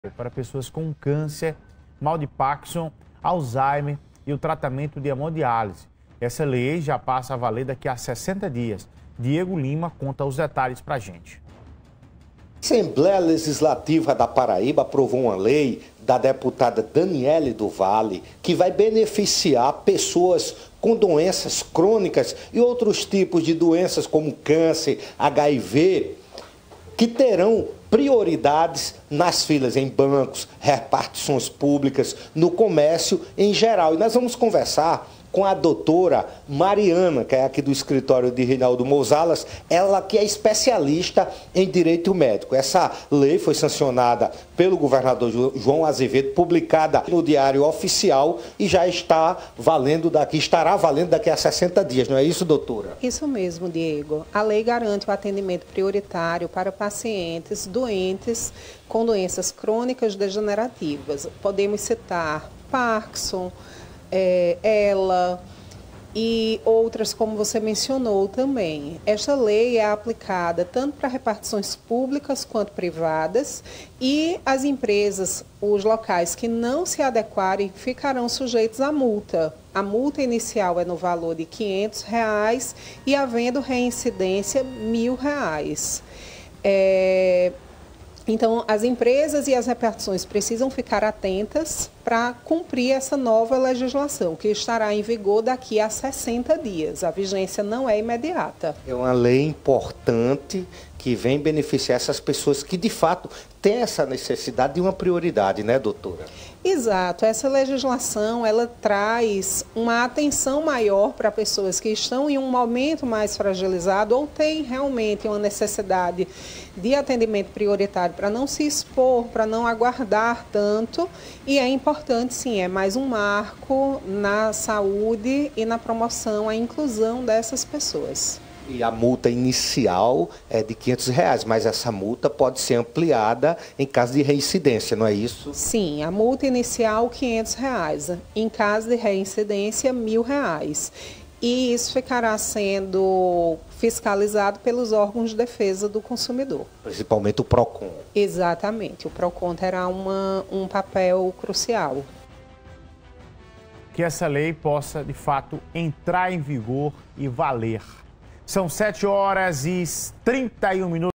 para pessoas com câncer, mal de Parkinson, Alzheimer e o tratamento de hemodiálise. Essa lei já passa a valer daqui a 60 dias. Diego Lima conta os detalhes para a gente. A Assembleia Legislativa da Paraíba aprovou uma lei da deputada Daniele do Vale que vai beneficiar pessoas com doenças crônicas e outros tipos de doenças como câncer, HIV, que terão prioridades nas filas em bancos, repartições públicas, no comércio em geral. E nós vamos conversar com a doutora Mariana, que é aqui do escritório de Reinaldo Mozalas, ela que é especialista em direito médico. Essa lei foi sancionada pelo governador João Azevedo, publicada no Diário Oficial e já estará valendo daqui a 60 dias, não é isso, doutora? Isso mesmo, Diego. A lei garante o atendimento prioritário para pacientes doentes com doenças crônicas degenerativas. Podemos citar Parkinson, ela e outras, como você mencionou também. Esta lei é aplicada tanto para repartições públicas quanto privadas e as empresas, os locais que não se adequarem, ficarão sujeitos à multa. A multa inicial é no valor de R$ 500 e, havendo reincidência, R$ 1.000. Então, as empresas e as repartições precisam ficar atentas para cumprir essa nova legislação, que estará em vigor daqui a 60 dias. A vigência não é imediata. É uma lei importante que vem beneficiar essas pessoas que, de fato, têm essa necessidade de uma prioridade, né, doutora? Exato. Essa legislação, ela traz uma atenção maior para pessoas que estão em um momento mais fragilizado ou têm realmente uma necessidade de atendimento prioritário para não se expor, para não aguardar tanto. E é importante, sim, é mais um marco na saúde e na promoção, a inclusão dessas pessoas. E a multa inicial é de R$ 500, mas essa multa pode ser ampliada em caso de reincidência, não é isso? Sim, a multa inicial R$ 500, em caso de reincidência R$ 1.000. E isso ficará sendo fiscalizado pelos órgãos de defesa do consumidor. Principalmente o PROCON. Exatamente, o PROCON terá um papel crucial. Que essa lei possa, de fato, entrar em vigor e valer. São 7h31.